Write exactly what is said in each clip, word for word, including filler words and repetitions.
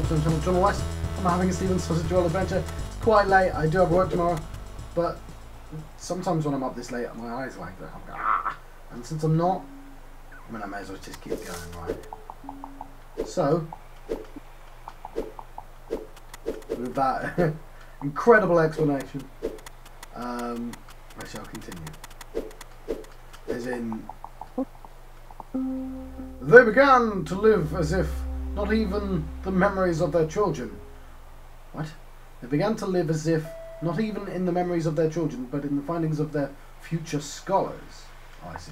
welcome to John West. I'm having a Stephen Sausage Roll adventure. It's quite late, I do have work tomorrow, but sometimes when I'm up this late, my eyes are like that. I'm like, ah! And since I'm not, I mean, I may as well just keep going, right? So, with that incredible explanation, um, I shall continue. As in, they began to live as if not even the memories of their children. What? They began to live as if not even in the memories of their children, but in the findings of their future scholars. Oh, I see.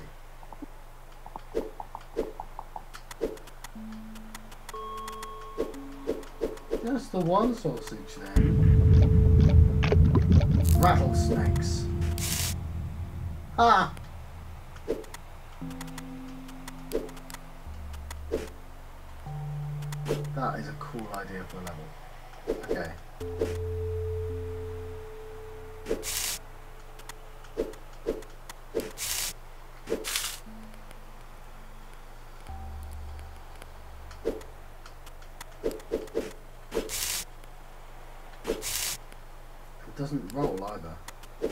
Just the one sausage then. Rattlesnakes. Ah! That is a cool idea for a level. Okay. It doesn't roll either.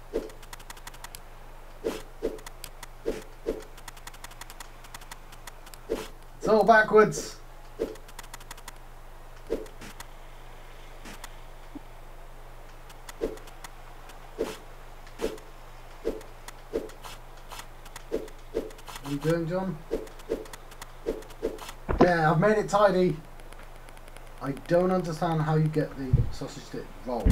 It's all backwards. What are you doing, John? Yeah, I've made it tidy. I don't understand how you get the sausage to roll.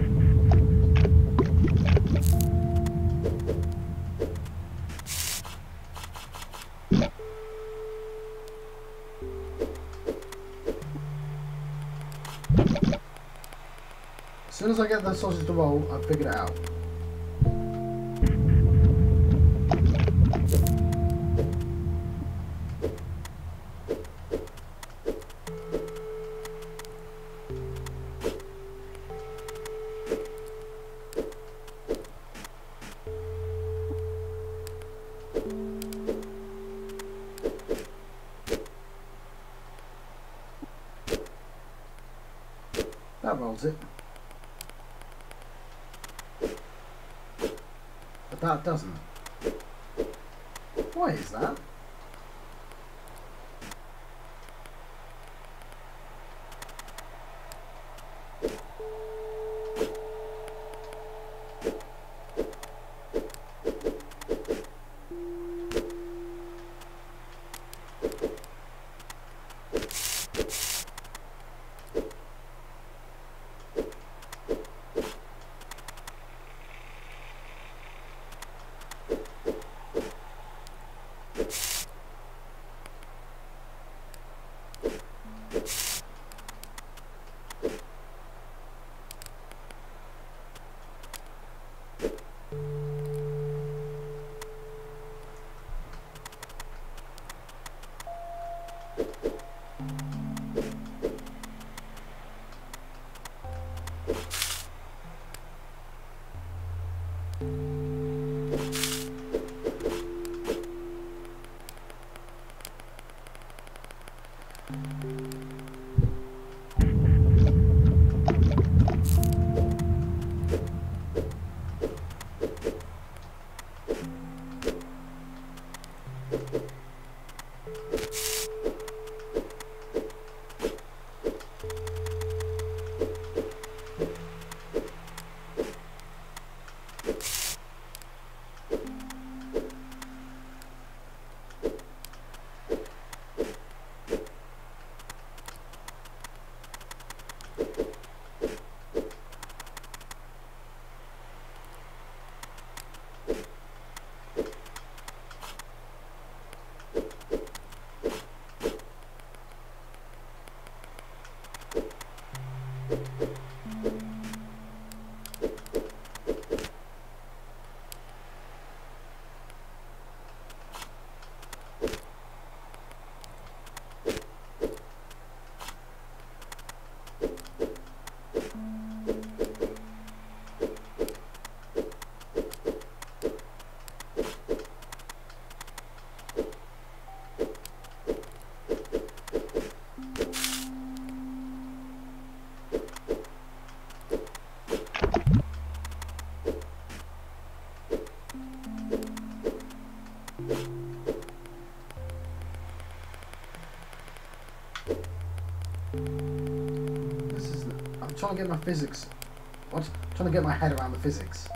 As soon as I get the sausage to roll, I've figured it out. That rolls it. But that doesn't. Why is that? trying to get my physics. What? I'm trying to get my head around the physics.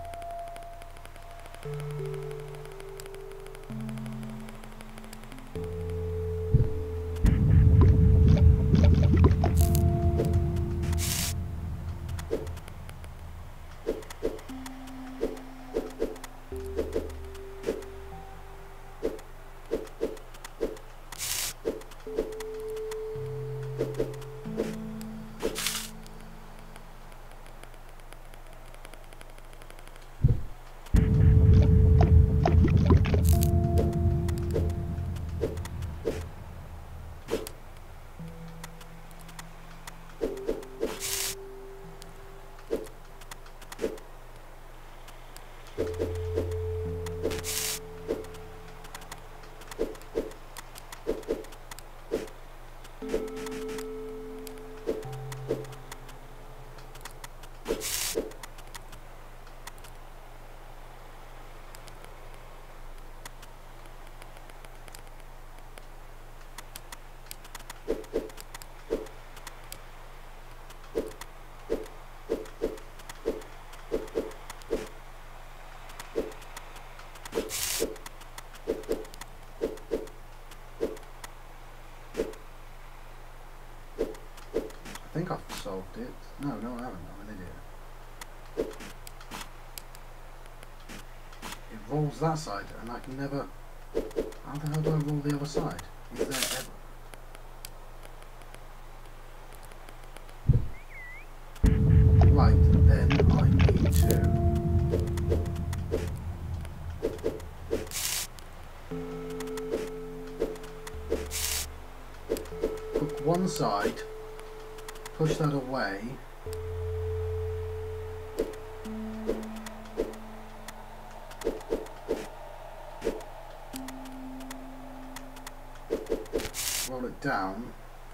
I think I've solved it. No, no I haven't. I'm an idiot. It rolls that side and I can never... How the hell do I roll the other side? Is there ever... Right, then I need to... hook one side, push that away, roll it down,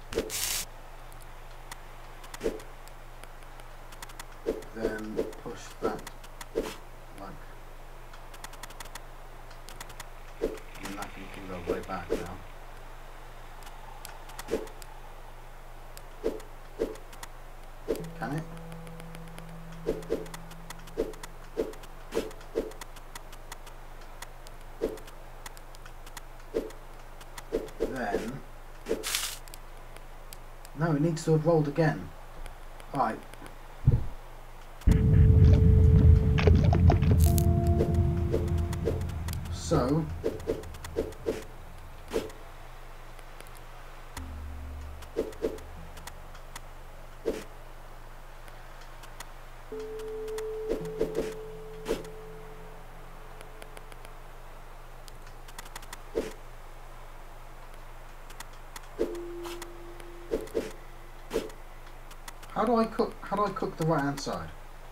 then push that like, and that can go way back now. Can it? Then... No, it needs to have rolled again. Right. So... How do I cook? How do I cook the right hand side?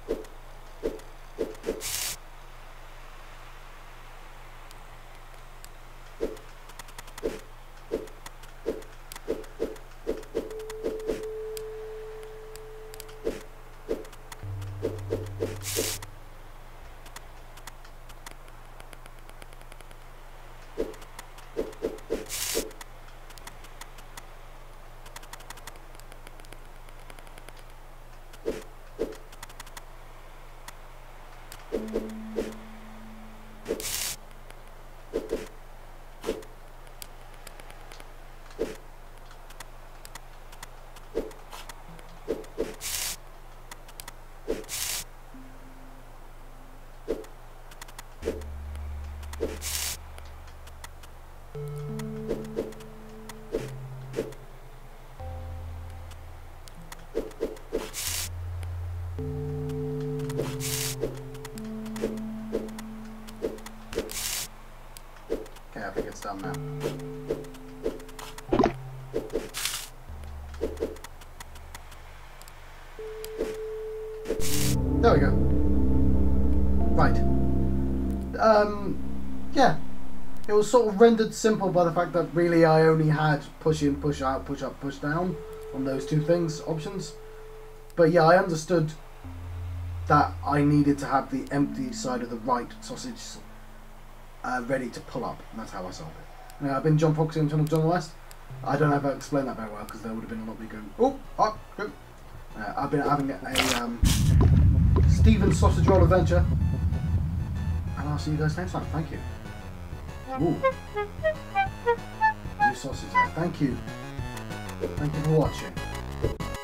Okay, I think it's done now. There we go. Right. Um, yeah. It was sort of rendered simple by the fact that really I only had push in, push out, push up, push down on those two things, options. But yeah, I understood that I needed to have the empty side of the right sausage uh, ready to pull up, and that's how I solved it. Now, I've been John Foxy on channel John West. I don't know if I explained that very well because there would have been a lot of me going, oh, oh, good. Uh, I've been having a um, Stephen Sausage Roll adventure, and I'll see you guys next time. Thank you. Ooh. New sausage there. Thank you. Thank you for watching.